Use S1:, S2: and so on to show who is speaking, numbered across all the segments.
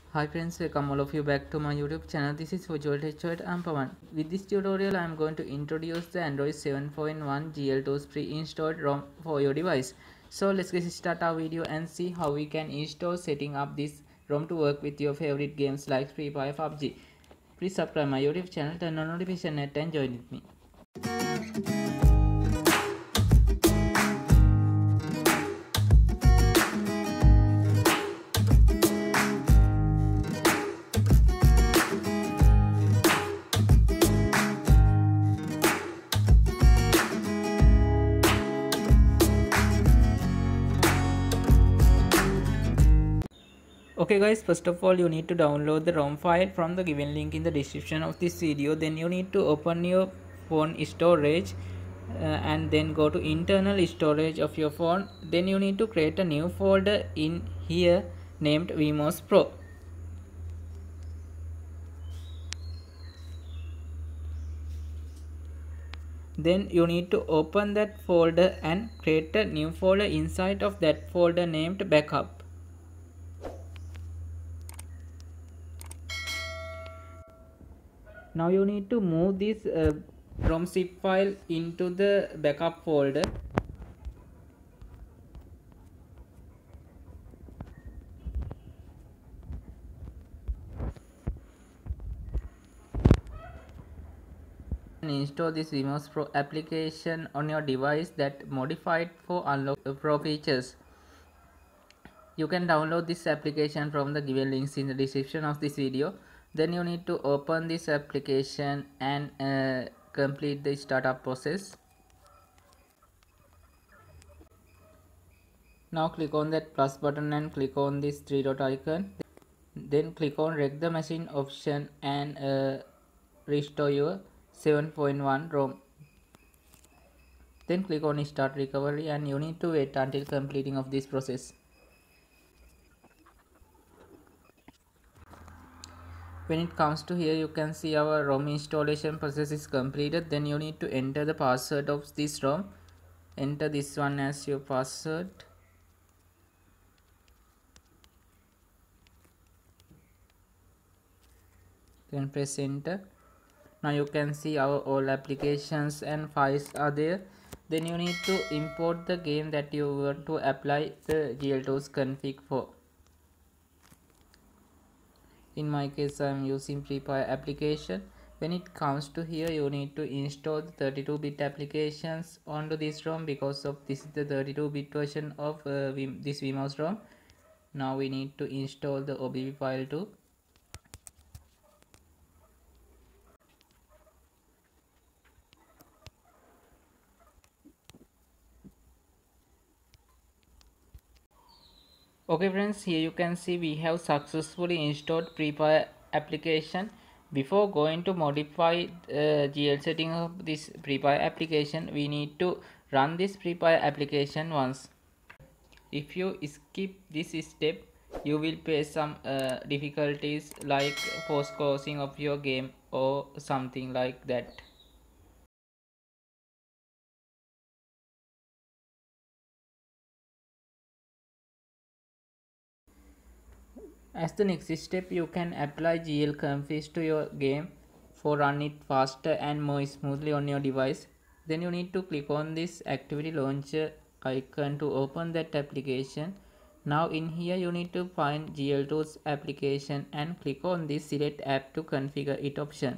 S1: Hi friends, welcome all of you back to my YouTube channel. This is for GLTOOLS. I'm Pawan. With this tutorial, I'm going to introduce the Android 7.1 GLTOOLS pre-installed ROM for your device. So let's get start our video and see how we can install setting up this ROM to work with your favorite games like FreeFire, PUBG. Please subscribe my YouTube channel, turn on notification and join with me. Okay guys, first of all you need to download the ROM file from the given link in the description of this video. Then you need to open your phone storage and then go to internal storage of your phone. Then you need to create a new folder in here named Vmos Pro. Then you need to open that folder and create a new folder inside of that folder named backup. Now you need to move this ROM zip file into the backup folder. And install this Vmos Pro application on your device that modified for unlock Pro features. You can download this application from the given links in the description of this video. Then you need to open this application and complete the startup process. Now click on that plus button and click on this three dot icon. Then click on Reg the Machine option and restore your 7.1 ROM. Then click on Start Recovery and you need to wait until completing of this process. When it comes to here, you can see our ROM installation process is completed. Then you need to enter the password of this ROM. Enter this one as your password. Then press enter. Now you can see our all applications and files are there. Then you need to import the game that you want to apply the GLTOOLS config for. In my case, I am using FreeFire application. When it comes to here, you need to install the 32-bit applications onto this ROM because of this is the 32-bit version of this Vmos ROM. Now we need to install the OBB file too. Okay friends, here you can see we have successfully installed FreeFire application. Before going to modify GL setting of this FreeFire application, we need to run this FreeFire application once. If you skip this step, you will face some difficulties like force closing of your game or something like that. As the next step, you can apply GL config to your game for run it faster and more smoothly on your device. Then you need to click on this activity launcher icon to open that application. Now in here you need to find GLTOOLS application and click on this select app to configure it option.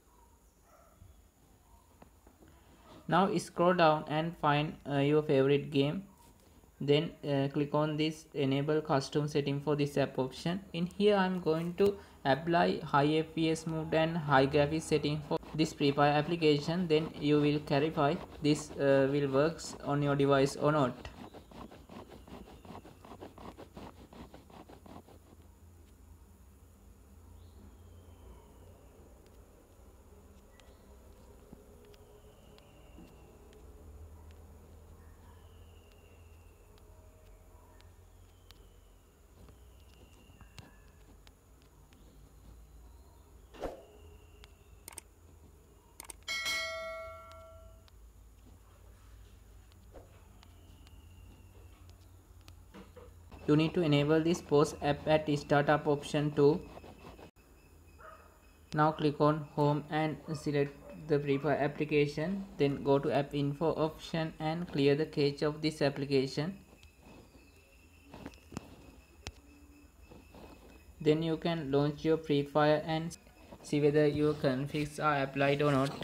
S1: Now scroll down and find your favorite game. Then click on this enable custom setting for this app option. In here I'm going to apply high FPS mode and high graphics setting for this FreeFire application. Then you will clarify this will works on your device or not. you need to enable this pause app at startup option too. Now click on home and select the FreeFire application, then go to app info option and clear the cache of this application. Then you can launch your FreeFire and see whether your configs are applied or not.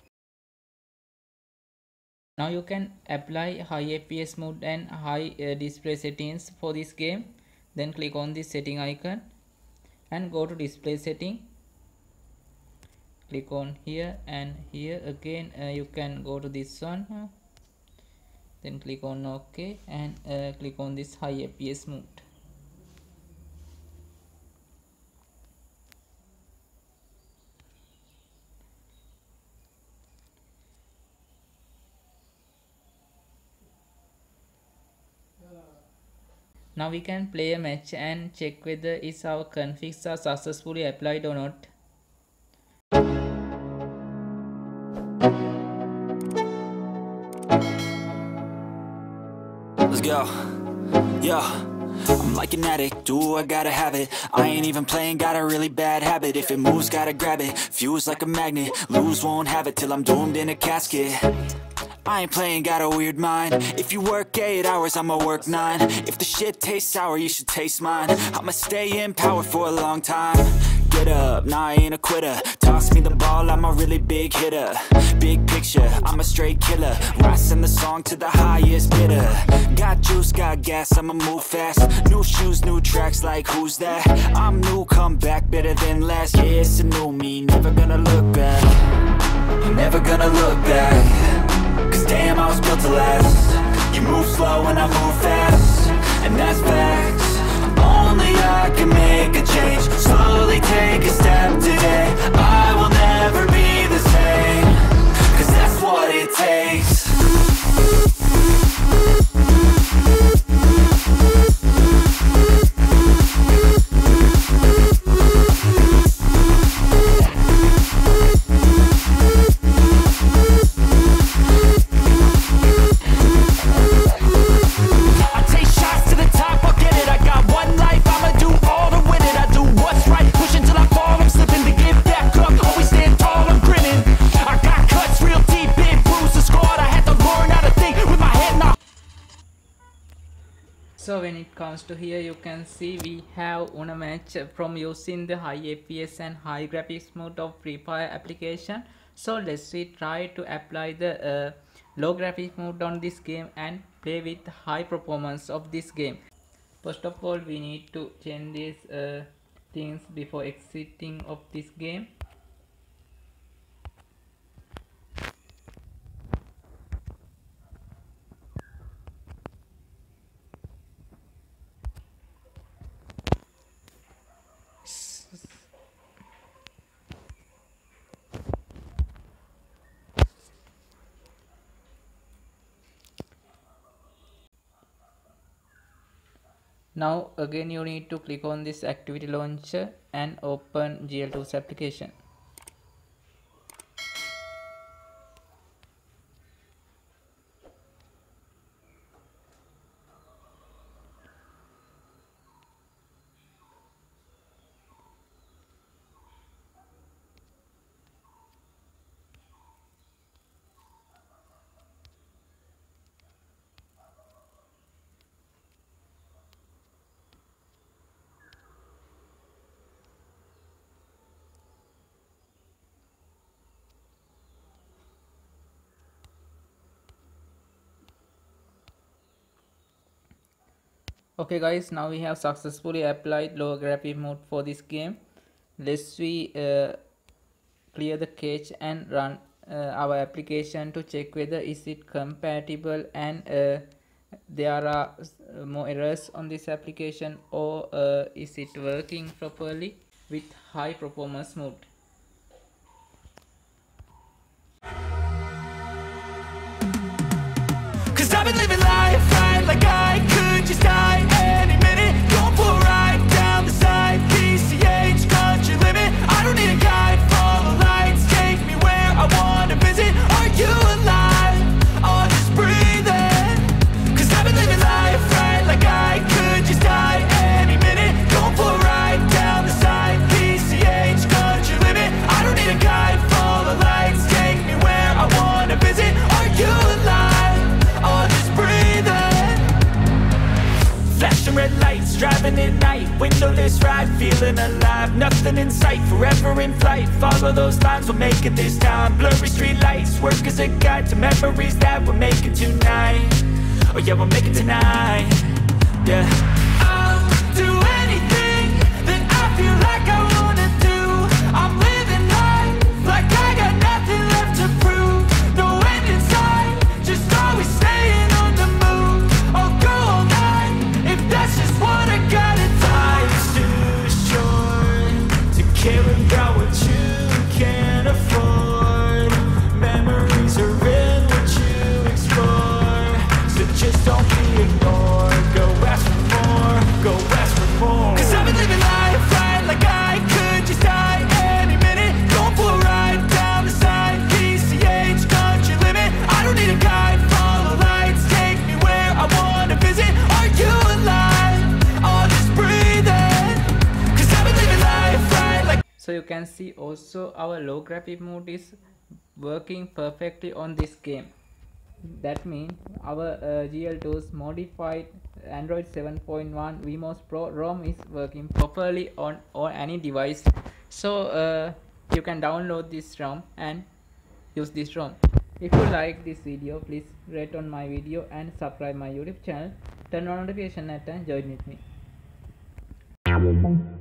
S1: Now you can apply high FPS mode and high display settings for this game. Then click on this setting icon and go to display setting. Click on here and here again you can go to this one. Then click on OK and click on this high FPS mode. Now we can play a match and check whether our configs are successfully applied or not.
S2: Let's go. Yo, I'm like an addict, do I gotta have it. I ain't even playing, got a really bad habit. If it moves, gotta grab it, fuse like a magnet. Lose, won't have it till I'm doomed in a casket. I ain't playing, got a weird mind. If you work 8 hours, I'ma work 9. If the shit tastes sour, you should taste mine. I'ma stay in power for a long time. Get up, nah, I ain't a quitter. Toss me the ball, I'm a really big hitter. Big picture, I'm a straight killer. Rising the song to the highest bidder. Got juice, got gas, I'ma move fast. New shoes, new tracks, like who's that? I'm new, come back, better than last. Yeah, it's a new me, never gonna look back. Never gonna look back. Cause damn, I was built to last. You move slow and I move fast, and that's facts. Only I can make a change. Slowly take a step today. I will never be the same. Cause that's what it takes.
S1: So when it comes to here, you can see we have won a match from using the high FPS and high graphics mode of FreeFire application. So let's try to apply the low graphics mode on this game and play with high performance of this game. First of all, we need to change these things before exiting of this game. Now again you need to click on this activity launcher and open GLTOOLS application. Okay guys, now we have successfully applied low graphics mode for this game. Let's clear the cache and run our application to check whether is it compatible and there are more errors on this application, or is it working properly with high performance mode.
S2: Cause I've been living life right like I could just die any minute. Going for a ride down the side, PCH, country limit. I don't need a guide, follow lights, take me where I wanna visit. Are you alive? Or just breathing? Cause I've been living life right like I could just die inside, feeling alive. Nothing in sight, forever in flight. Follow those lines, we'll make it this time. Blurry street lights, work as a guide to memories that we're making tonight. Oh yeah, we'll make it tonight. Yeah, I'll do anything that I feel like I wanna do. I'm living life like I got nothing left to prove. No end in sight, just always staying on the move. I'll go all night if that's just what I gotta do. Life's too short to care about what you can't afford. Memories are in what you explore, so just don't be ignored. Go ask for more, go ask for more. 'Cause I've been living life right like I could just die any minute. Going for a ride down the side, PCH, country limit. I don't need a guide, follow lights, take me where I wanna visit. Are you alive? I'll just breathe in. 'Cause I've been living life right like.
S1: So you can see also our low graphic mode is working perfectly on this game. That means our GLTOOLS modified Android 7.1 Vmos Pro ROM is working properly on any device. So you can download this ROM and use this ROM. If you like this video, please rate on my video and subscribe my YouTube channel. Turn on notification and join with me.